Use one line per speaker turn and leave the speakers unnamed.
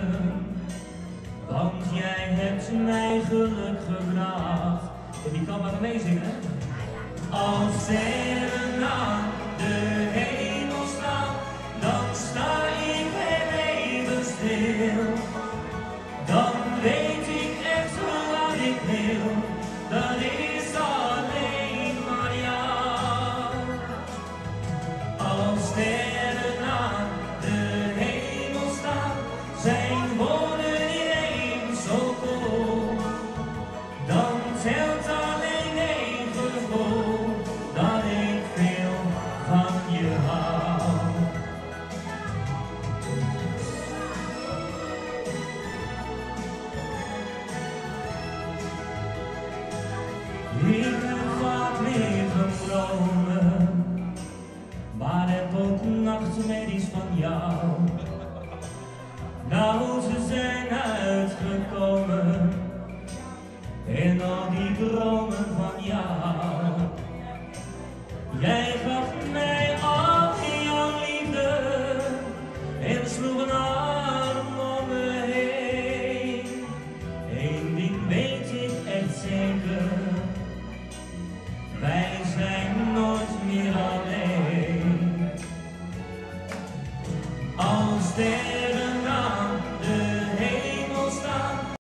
Want jij hebt mij geluk gebracht. En die kan maar meezingen. Als sterren aan de hemel staan, dan sta ik er even stil. Dan weet ik echt wat ik wil, dat is alleen maar jou. Als sterren aan de hemel staan, zijn woorden ineens zo koel. Dan telt alleen één gevoel, dat ik veel van je hou. Ik heb vaak meer gedromen, maar heb ook nachtmerries van jou. Nou, ze zijn uitgekomen, en al die dromen van jou. Jij